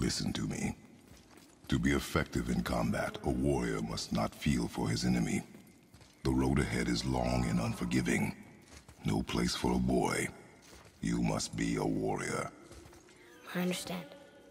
Listen to me. To be effective in combat, a warrior must not feel for his enemy. The road ahead is long and unforgiving. No place for a boy. You must be a warrior. I understand.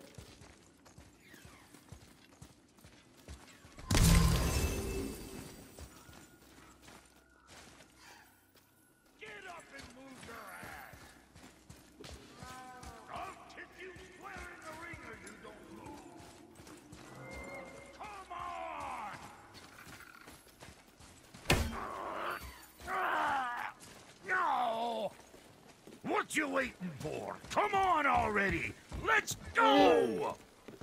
What you waiting for? Come on already! Let's go!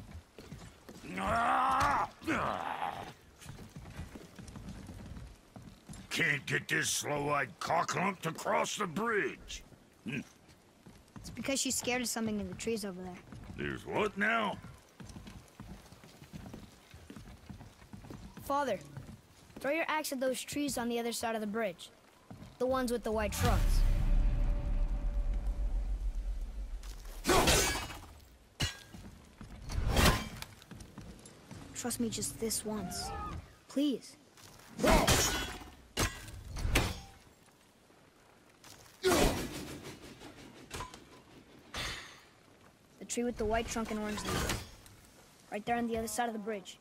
Can't get this slow-eyed cocklump to cross the bridge. It's because she's scared of something in the trees over there. There's what now? Father, throw your axe at those trees on the other side of the bridge. The ones with the white trunks. Trust me just this once. Please. The tree with the white trunk and orange leaves. Right there on the other side of the bridge.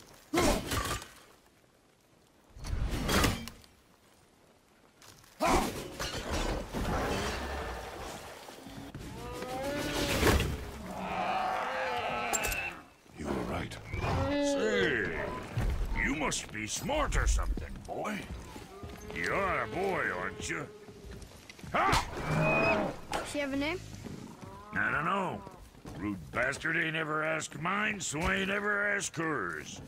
Must be smart or something, boy. You're a boy, aren't you? Ha! She have a name? I don't know. Rude bastard ain't ever asked mine, so ain't ever asked hers.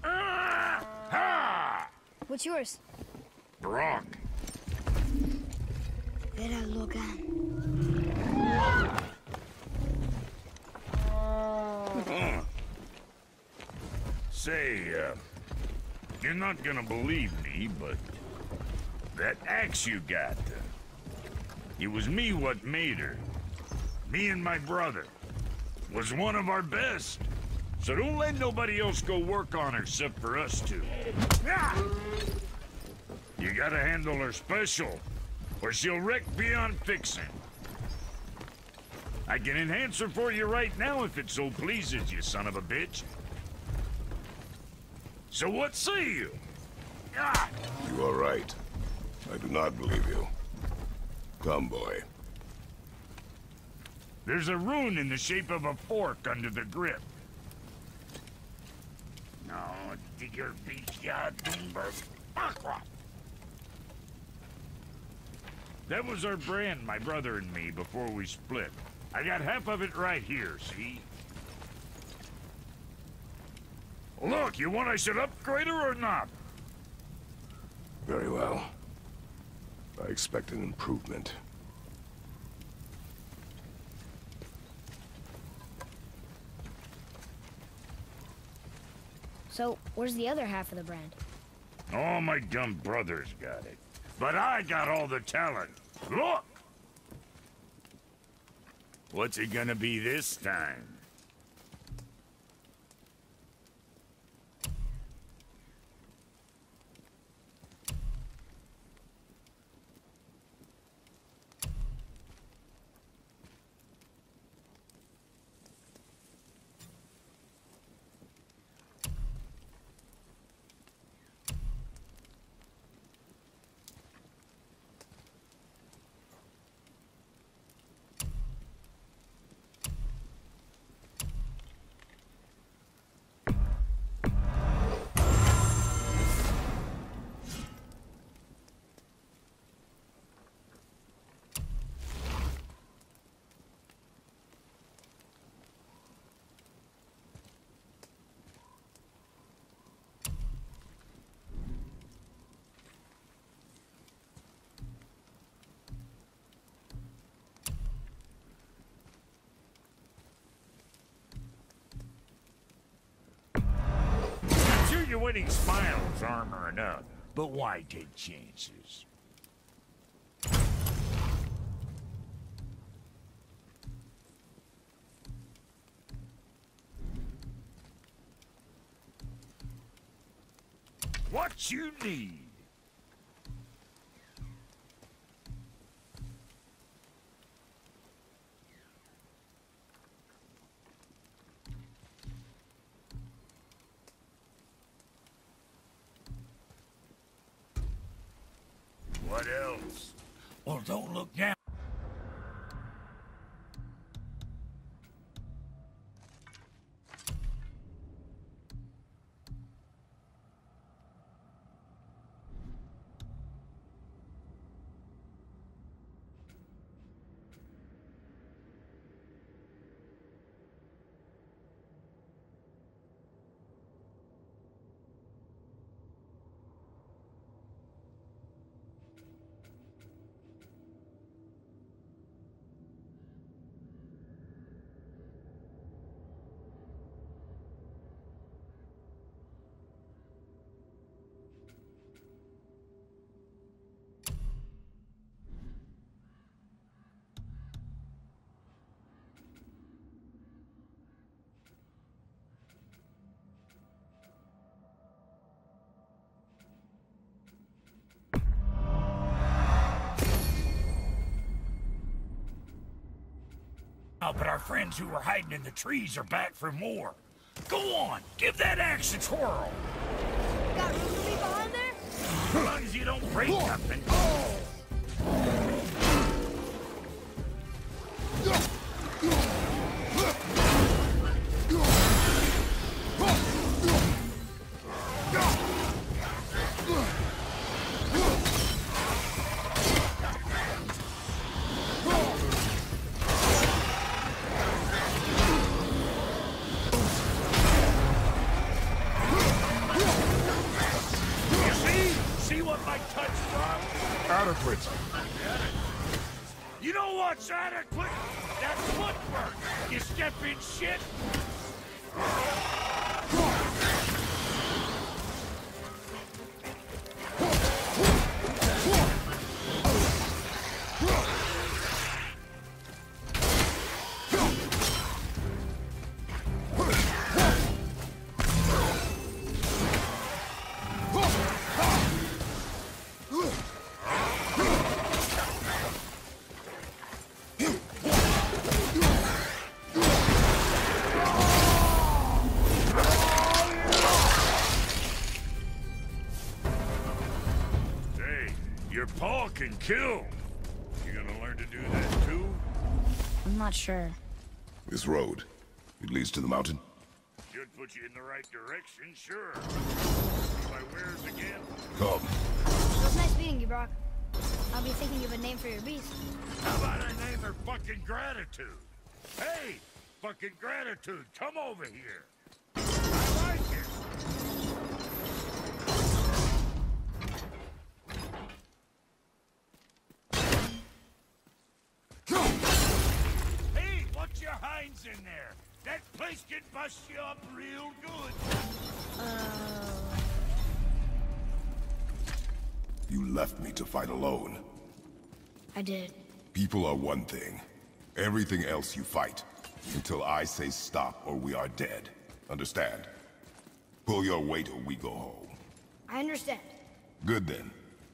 Ha! What's yours? Brock. Vera Logan. Say, you're not gonna believe me, but that axe you got, it was me what made her. Me and my brother. Was one of our best. So don't let nobody else go work on her except for us two. You gotta handle her special, or she'll wreck beyond fixing. I can enhance her for you right now if it so pleases you, son of a bitch. So what say you? You are right. I do not believe you. Come, boy. There's a rune in the shape of a fork under the grip. No, digger That was our brand, my brother and me, before we split. I got half of it right here, see? Look, you want I should upgrade her or not? Very well. I expect an improvement. So, where's the other half of the brand? Oh, my dumb brothers got it. But I got all the talent. Look! What's it gonna be this time? Your winning smile's armor enough, but why take chances? what you need. What else? Well, don't look down. Oh, but our friends who were hiding in the trees are back for more. Go on, give that axe a twirl. Got room for me behind there? As long as you don't break nothing. Adequate. You know what's adequate? That footwork. You step in shit. Your paw can kill. You gonna learn to do that too? I'm not sure. This road, it leads to the mountain? Should put you in the right direction, sure. See my wares again? Come. It was nice meeting you, Brock. I'll be thinking of a name for your beast. How about I name her fucking Gratitude? Hey, fucking Gratitude, come over here. I like it. Hey, watch your hinds in there. That place can bust you up real good. You left me to fight alone. I did. People are one thing. Everything else you fight. Until I say stop or we are dead. Understand? Pull your weight or we go home. I understand. Good then.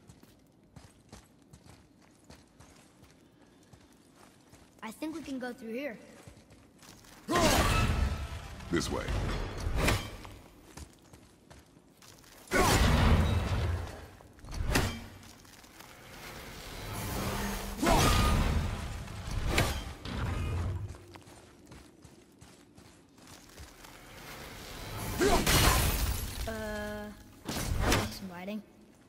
I think we can go through here. This way. That looks inviting.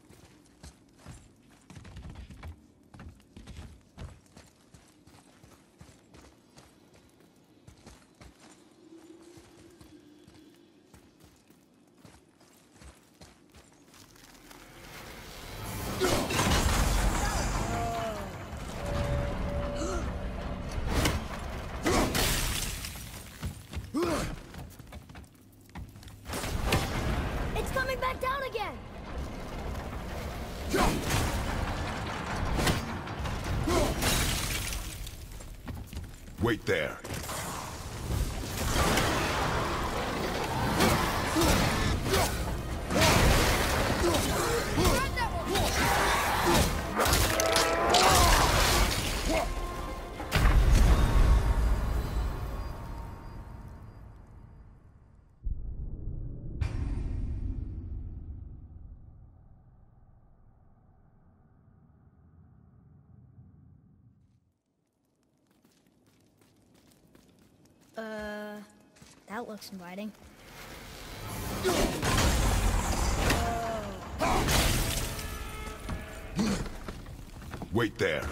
It's coming back down again! Wait there. That looks inviting. Wait there.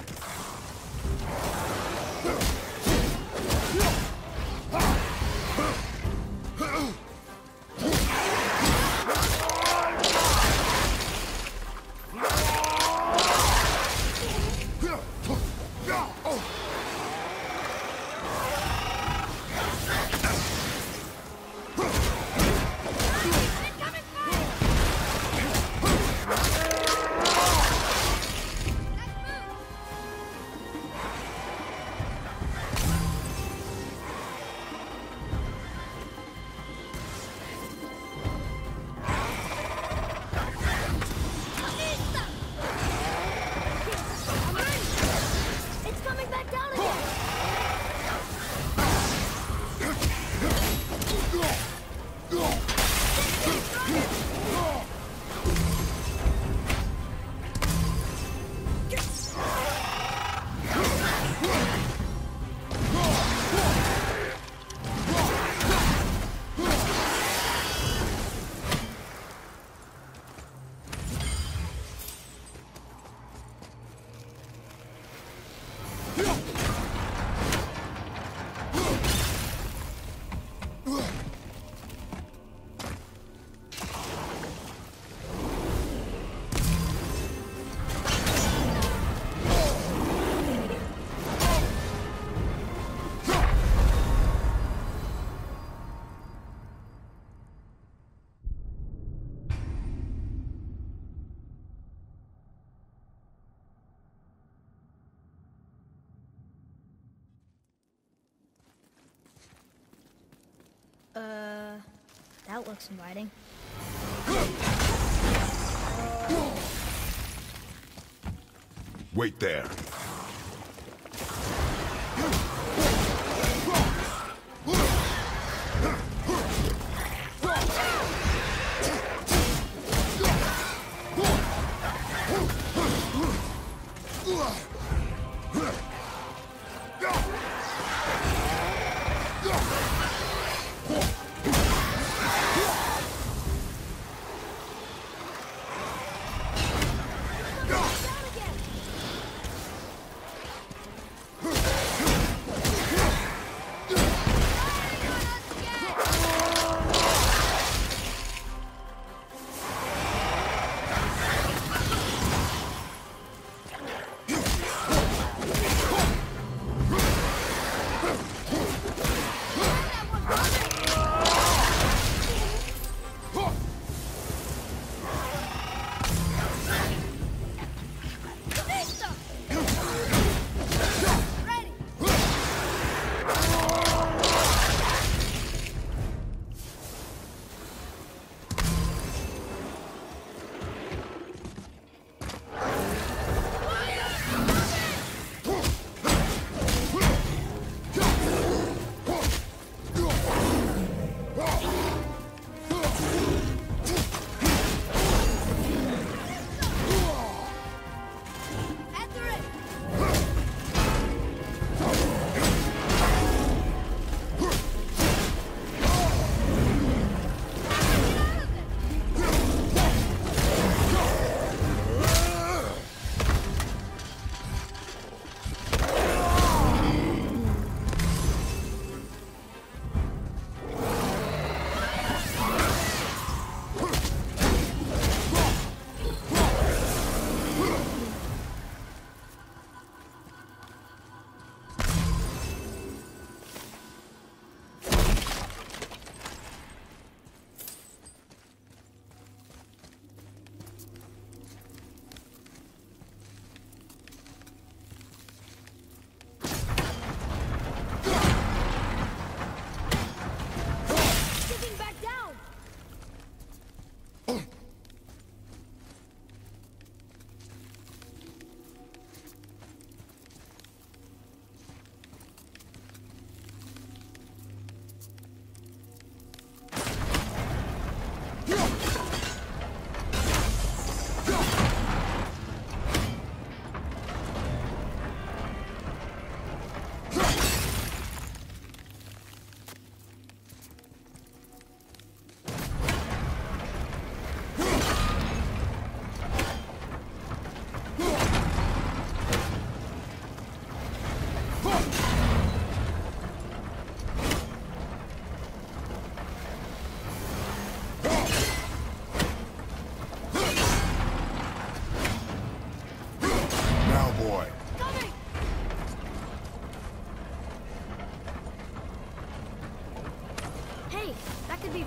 It's coming back down again! That looks inviting. Wait there.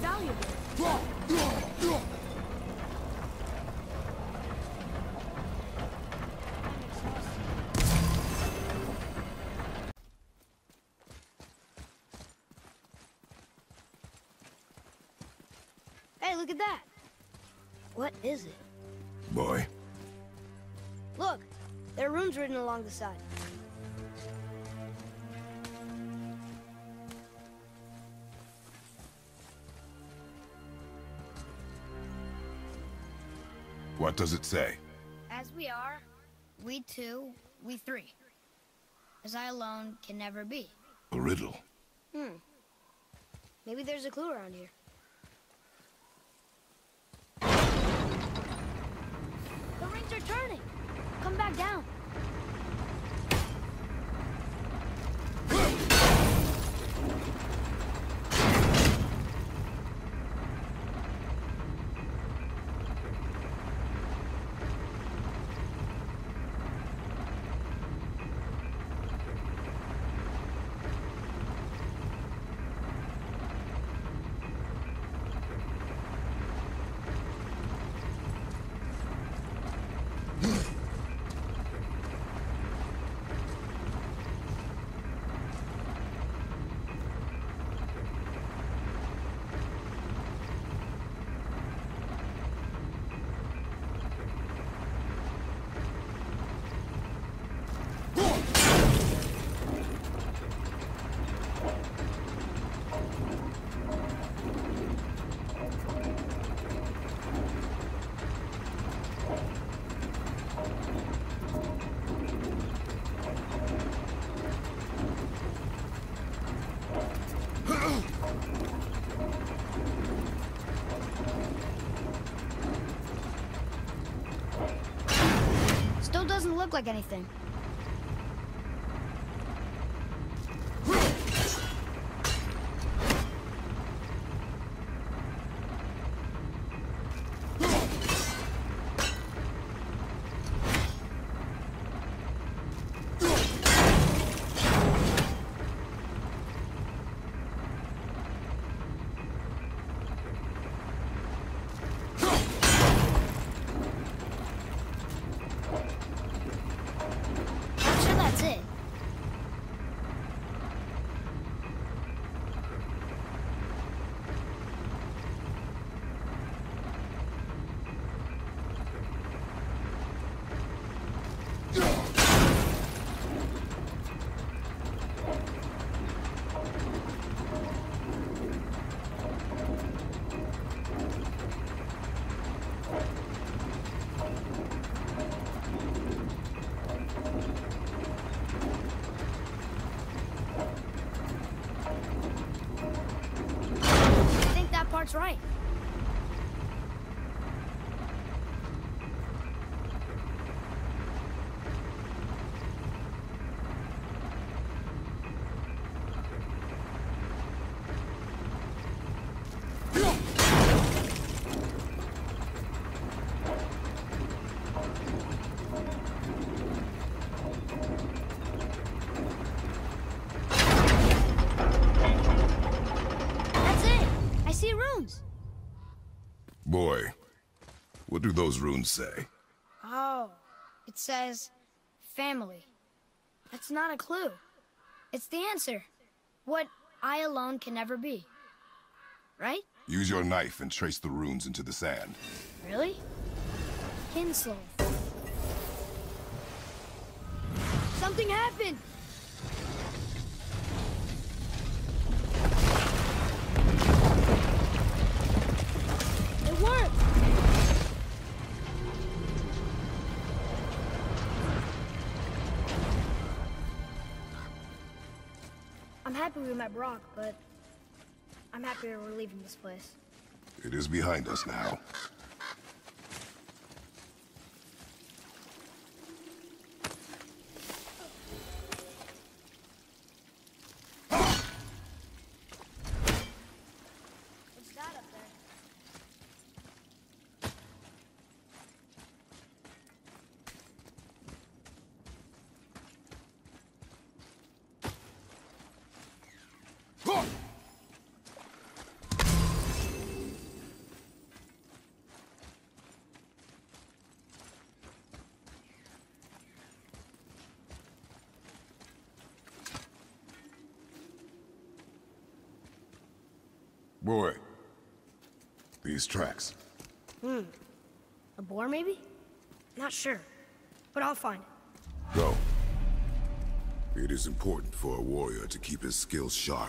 valuable. Hey, look at that. What is it? Boy, Look, there are runes written along the side. what does it say? As we are, we two, we three. As I alone can never be. A riddle. Maybe there's a clue around here. The rings are turning. Come back down. Still doesn't look like anything. I'm sure that's it. I think that part's right. That's it. I see runes. Boy, what do those runes say? Oh, it says family. That's not a clue. It's the answer. What I alone can never be. Right? Use your knife and trace the runes into the sand. Really? Kinslow. Something happened! It worked! I'm happy we met Brock, but I'm happier we're leaving this place. It is behind us now. What's that up there? Boy, these tracks. A boar, maybe? Not sure, but I'll find it. Go. It is important for a warrior to keep his skills sharp.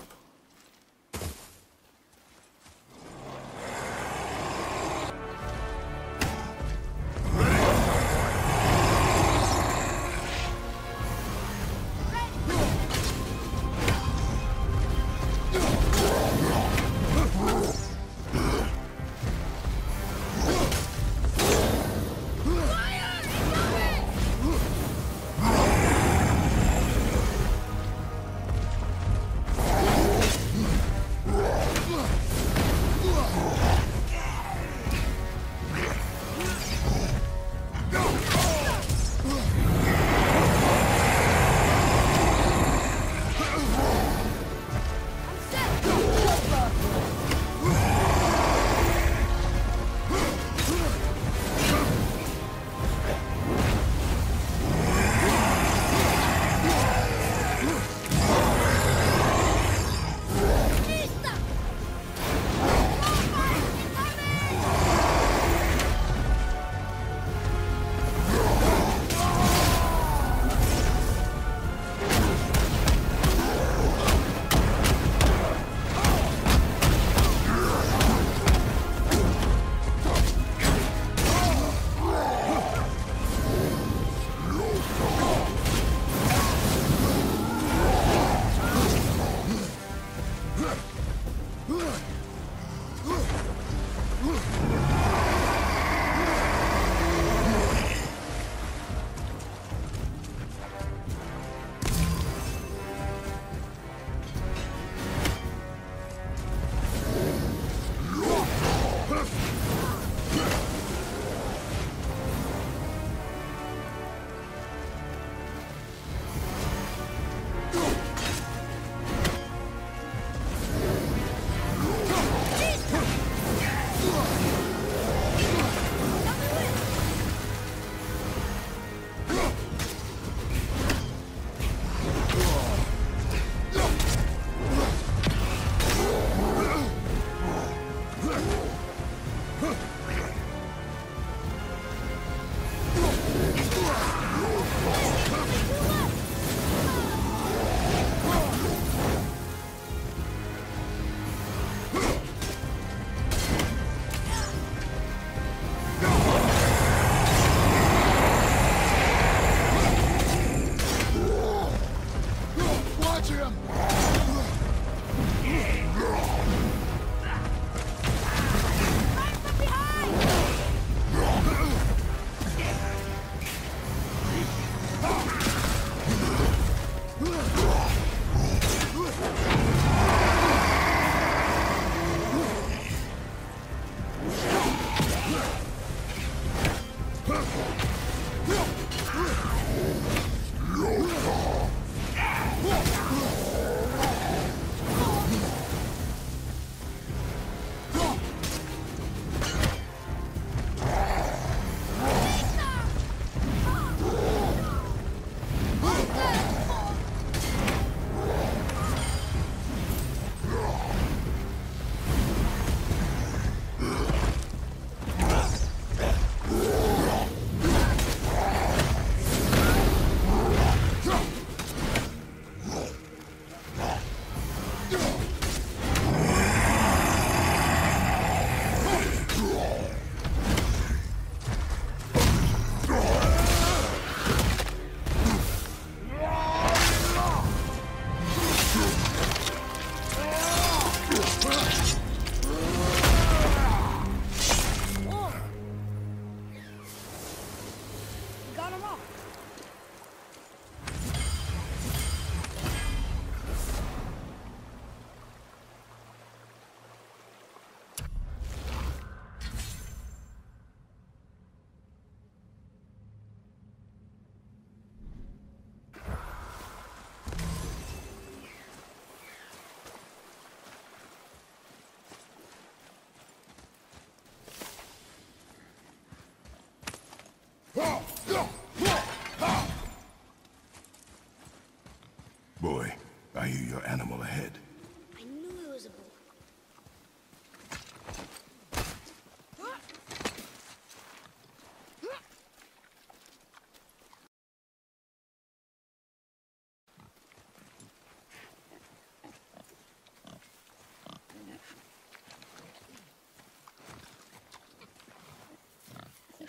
Boy, I hear your animal ahead. I knew it was a boar.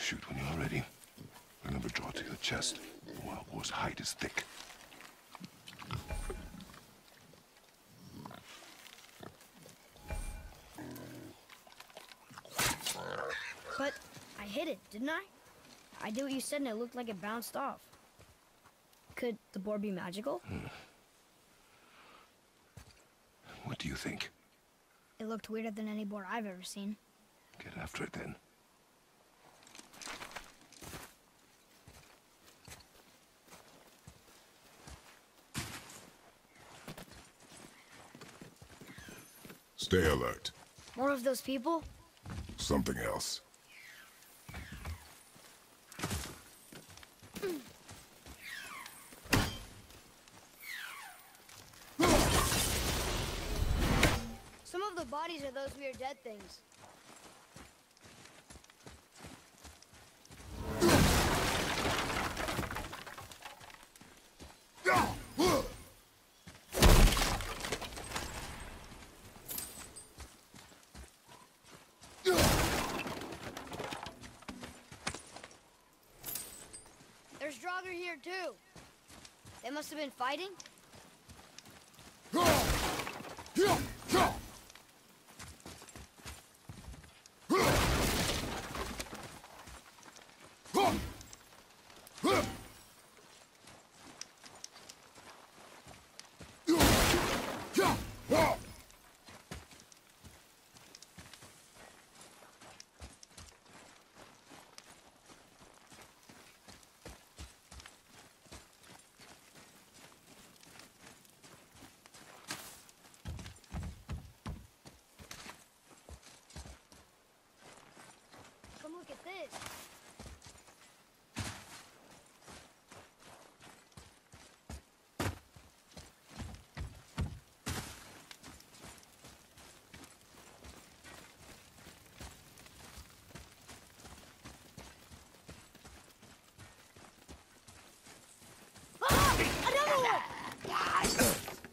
Shoot when you're ready. Remember, draw to your chest. The wild boar's hide is thick. But I hit it, didn't I? I did what you said and it looked like it bounced off. Could the boar be magical? What do you think? It looked weirder than any boar I've ever seen. Get after it then. Stay alert. More of those people? Something else. Some of the bodies are those weird dead things. There's Draugr here too. They must have been fighting. Come look at this. Ah! Another one!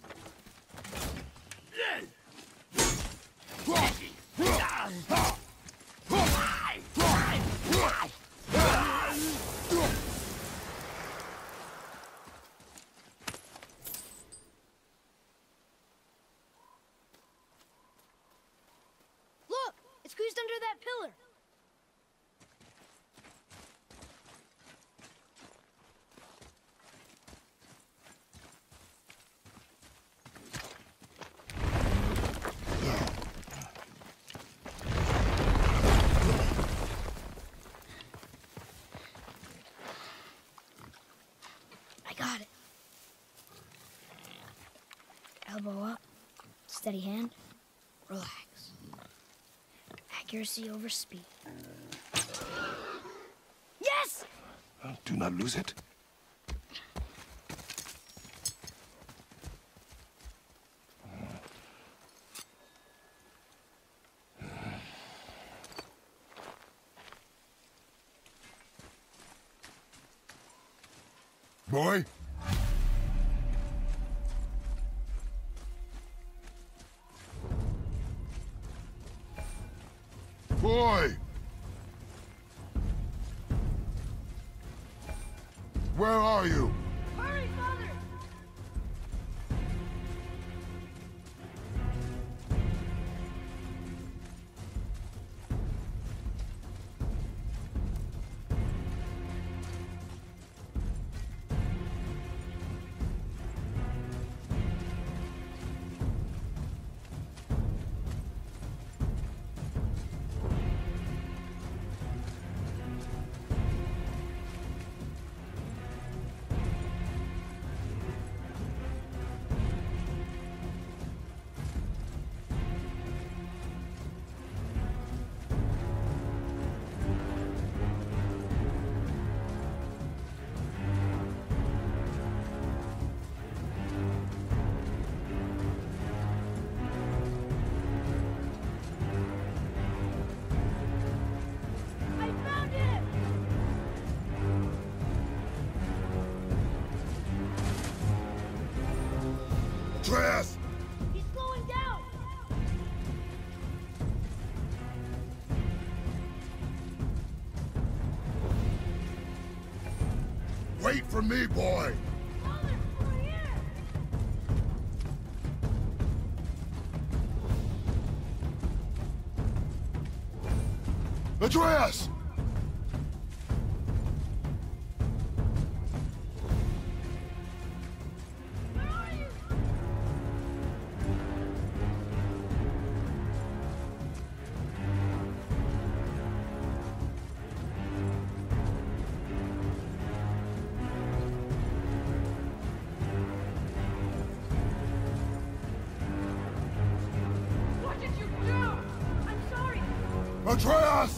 Look! It's squeezed under that pillar. I got it. Elbow up, steady hand, relax. Accuracy over speed. Yes! Do not lose it. Boy? Boy! Where are you? Hurry, Father! I found him! Atreus! He's slowing down! from me, boy! Atreus! What did you do? I'm sorry. Atreus!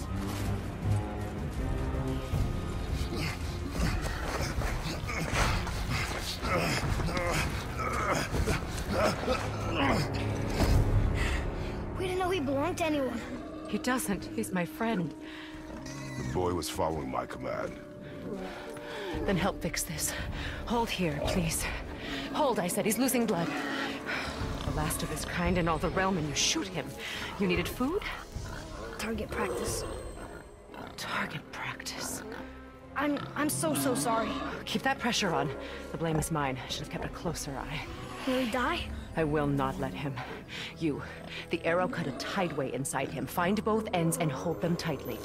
We didn't know he belonged to anyone. He doesn't. He's my friend. The boy was following my command. Then help fix this. Hold here, please. Hold, I said. He's losing blood. The last of his kind in all the realm, and you shoot him. You needed food? Target practice. Target practice. I'm so sorry. Keep that pressure on. The blame is mine. I should have kept a closer eye. Will he die? I will not let him. You. The arrow cut a tideway inside him. Find both ends and hold them tightly.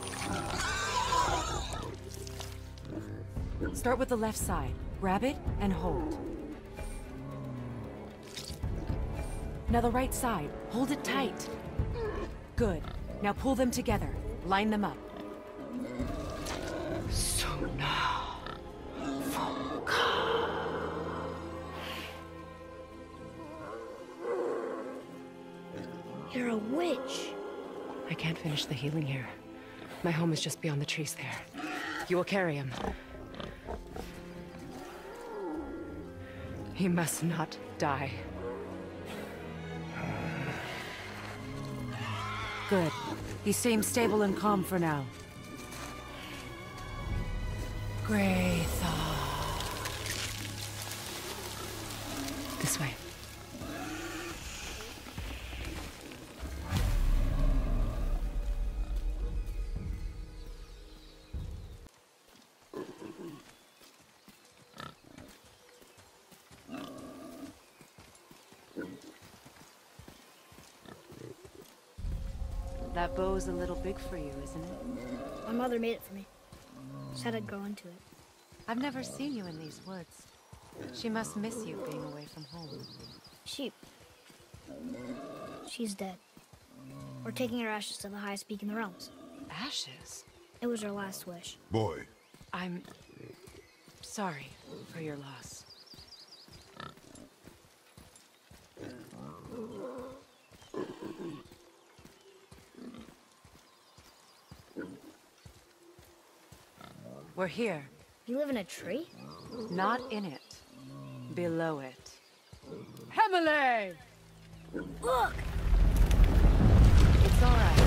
Start with the left side. Grab it and hold. Now the right side. Hold it tight. Good. Now pull them together. Line them up. Sona. You're a witch. I can't finish the healing here. My home is just beyond the trees there. You will carry him. He must not die. Good. He seems stable and calm for now. Graythaw. This way. That bow's a little big for you, isn't it? My mother made it for me. Said I'd grow into it. I've never seen you in these woods. She must miss you being away from home. She's dead. We're taking her ashes to the highest peak in the realms. Ashes? It was her last wish. Boy, I'm sorry for your loss. We're here. You live in a tree? Not in it. Below it. Hemele! Look! It's all right.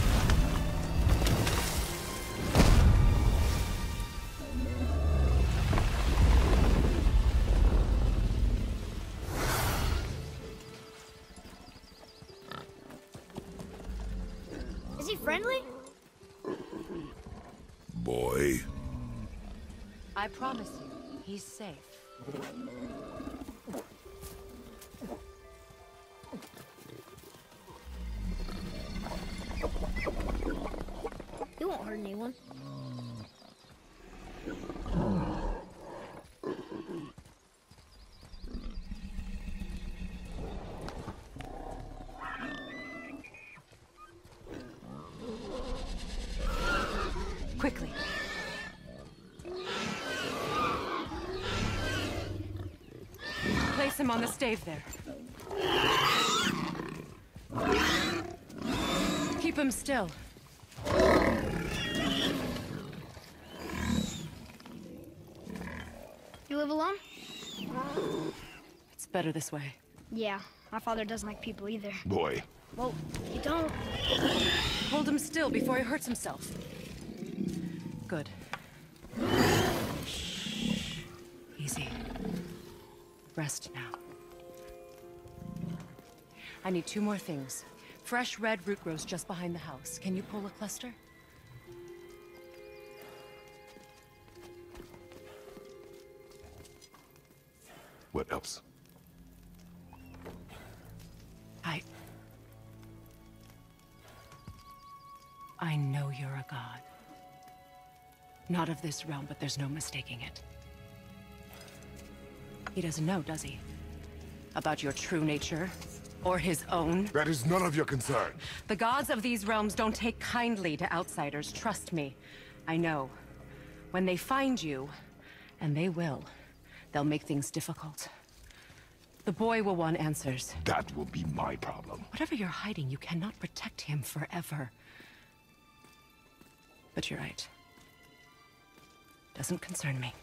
Is he friendly? boy. I promise you, he's safe. He won't hurt anyone. Quickly. Place him on the stave there. Keep him still. You live alone? It's better this way. Yeah, my father doesn't like people either. Boy, Well, you don't. Hold him still before he hurts himself. Good. Easy. Rest now. I need 2 more things. Fresh red root grows just behind the house. Can you pull a cluster? What else? I know you're a god. Not of this realm, but there's no mistaking it. He doesn't know, does he? About your true nature? Or his own? That is none of your concern. The gods of these realms don't take kindly to outsiders, trust me. I know. When they find you, and they will, they'll make things difficult. The boy will want answers. That will be my problem. Whatever you're hiding, you cannot protect him forever. But you're right. Doesn't concern me.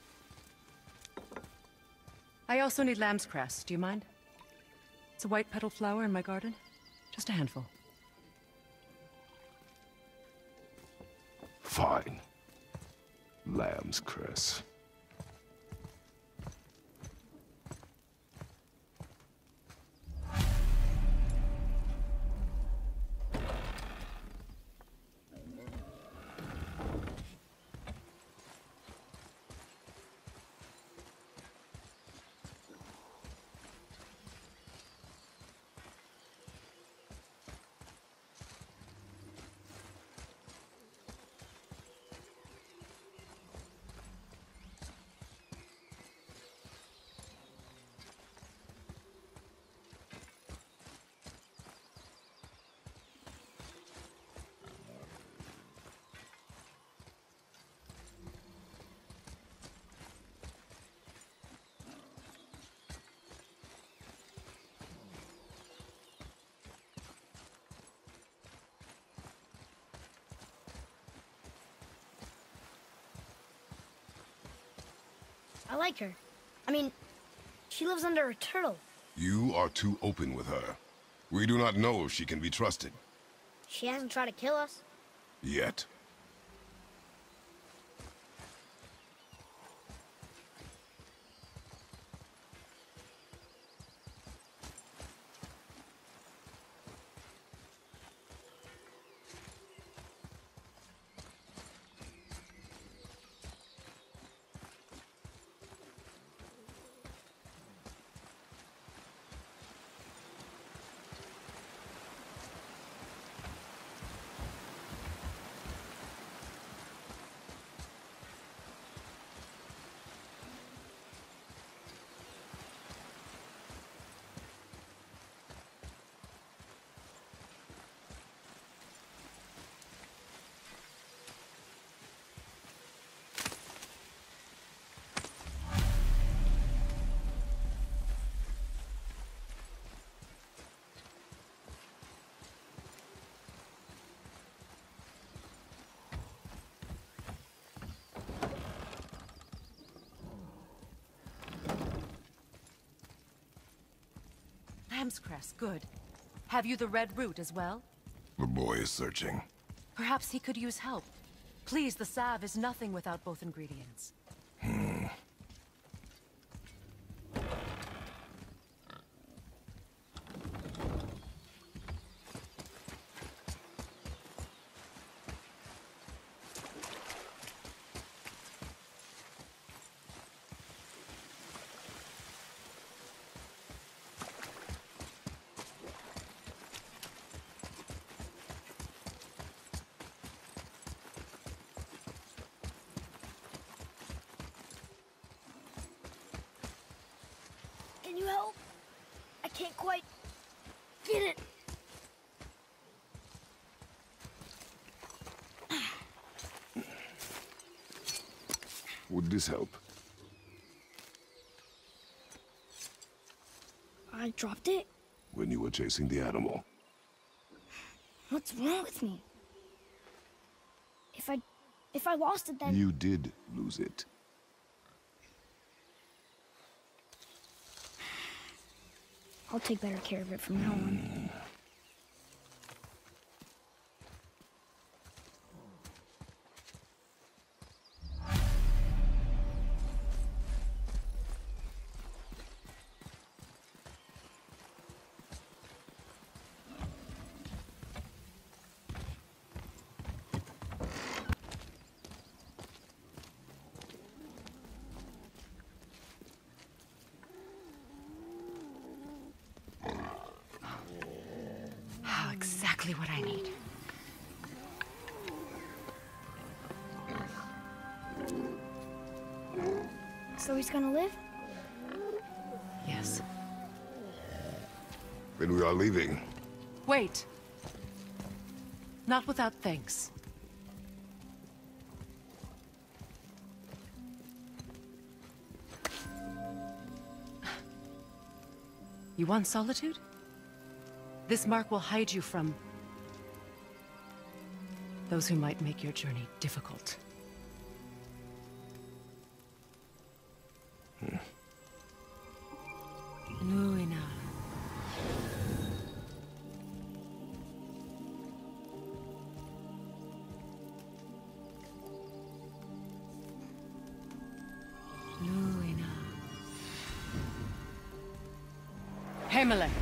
I also need lamb's cress. Do you mind? It's a white petal flower in my garden. Just a handful. Fine. Lamb's cress. I like her. I mean, she lives under a turtle. You are too open with her. We do not know if she can be trusted. She hasn't tried to kill us. Yet. Lamb's cress, good. Have you the red root as well? The boy is searching. Perhaps he could use help. Please, the salve is nothing without both ingredients. Can you help? I can't quite get it. Would this help? I dropped it? When you were chasing the animal. What's wrong with me? If I lost it, then... You did lose it. I'll take better care of it from now on. exactly what I need. So he's gonna live? Yes. Then we are leaving. Wait. Not without thanks. You want solitude? This mark will hide you from those who might make your journey difficult. Nuina. Nuina. Hemele.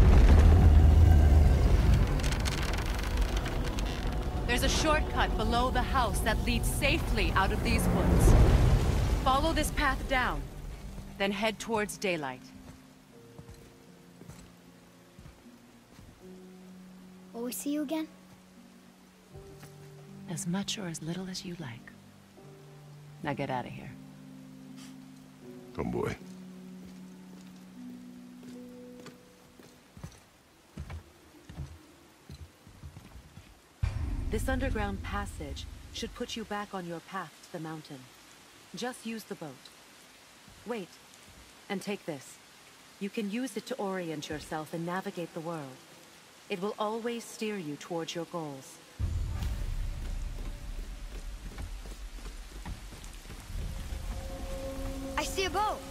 There's a shortcut below the house that leads safely out of these woods. Follow this path down, then head towards daylight. Will we see you again? As much or as little as you like. Now get out of here. Come, boy. This underground passage should put you back on your path to the mountain. Just use the boat. Wait, and take this. You can use it to orient yourself and navigate the world. It will always steer you towards your goals. I see a boat!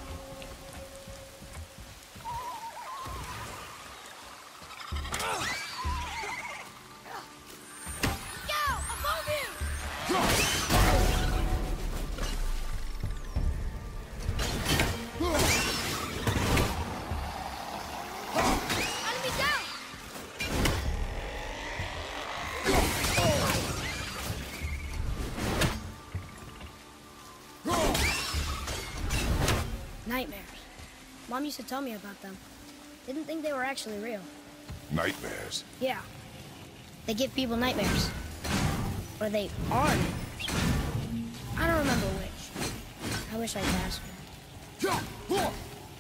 Nightmares. Mom used to tell me about them. Didn't think they were actually real. Nightmares? Yeah. They give people nightmares. Or they are nightmares. I don't remember which. I wish I could ask her.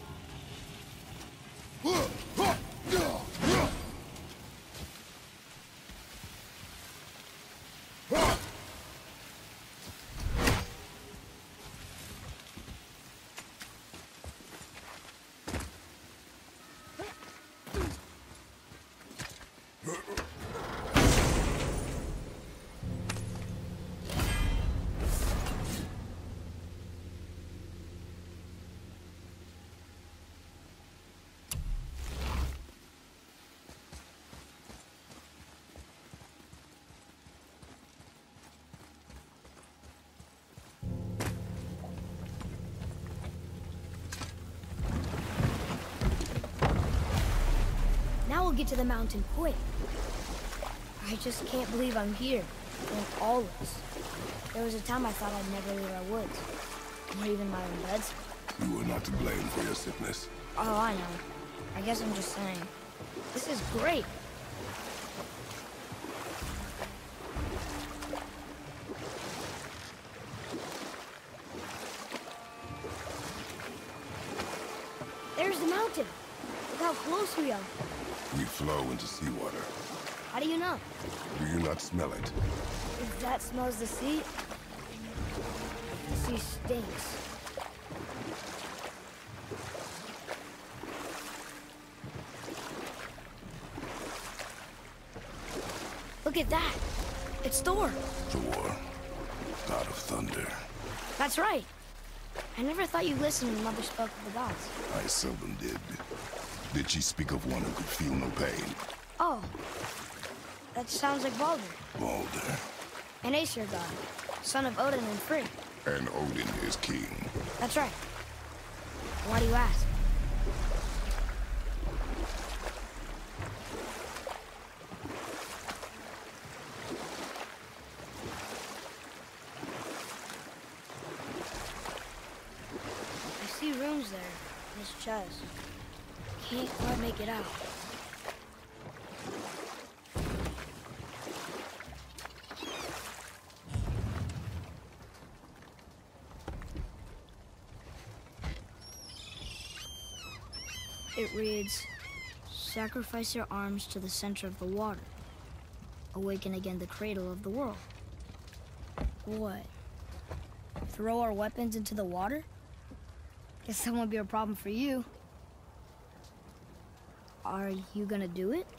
Now we'll get to the mountain quick. I just can't believe I'm here, doing all this. There was a time I thought I'd never leave our woods, or even my own beds. You were not to blame for your sickness. Oh, I know. I guess I'm just saying. This is great. There's the mountain. Look how close we are. We flow into seawater. How do you know? Do you not smell it? If that smells the sea, the sea stinks. Look at that. It's Thor. Thor, god of thunder. That's right. I never thought you listened when Mother spoke of the gods. I seldom did. Did she speak of one who could feel no pain? Oh, that sounds like Baldur, Baldur. an Aesir god, son of Odin and Frigg. And Odin is king. That's right. Why do you ask? I see runes there in his chest. Can't quite make it out. It reads, sacrifice your arms to the center of the water. Awaken again the cradle of the world. What? Throw our weapons into the water? Guess that won't be a problem for you. Are you gonna do it?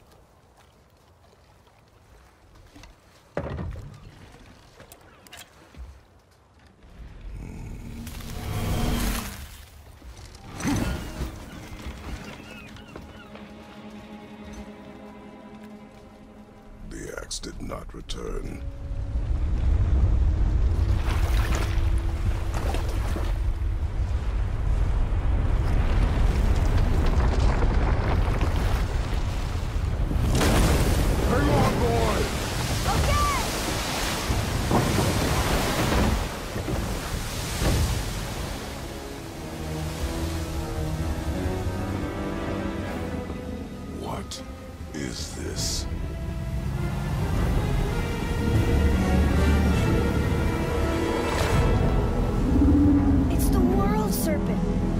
The axe did not return. What is this? It's the world serpent.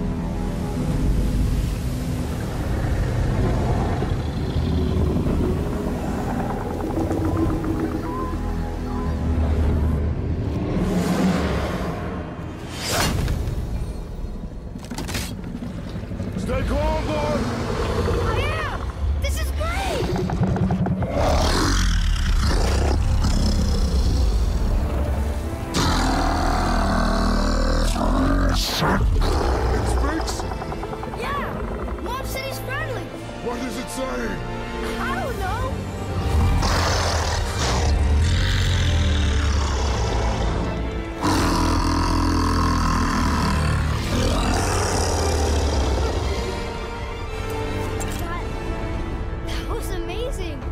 Stay calm, boy! I am! This is great! It speaks? Yeah! Mom said he's friendly! What is it saying? I don't know! That was amazing!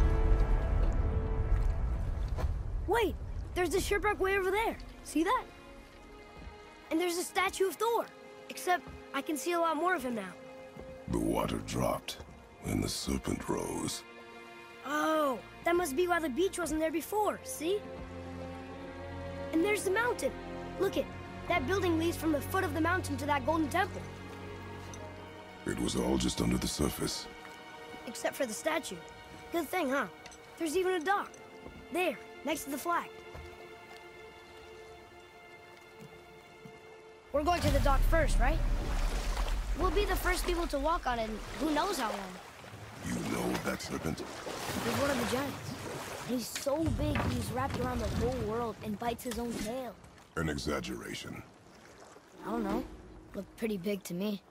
Wait! There's the shipwreck way over there. See that? And there's a statue of Thor. Except I can see a lot more of him now. The water dropped, and the serpent rose. Oh, that must be why the beach wasn't there before, see? And there's the mountain. Look it, that building leads from the foot of the mountain to that golden temple. It was all just under the surface. Except for the statue. Good thing, huh? There's even a dock. There, next to the flag. We're going to the dock first, right? We'll be the first people to walk on it in who knows how long. You know that serpent? He's one of the giants. And he's so big he's wrapped around the whole world and bites his own tail. An exaggeration. I don't know. Looked pretty big to me.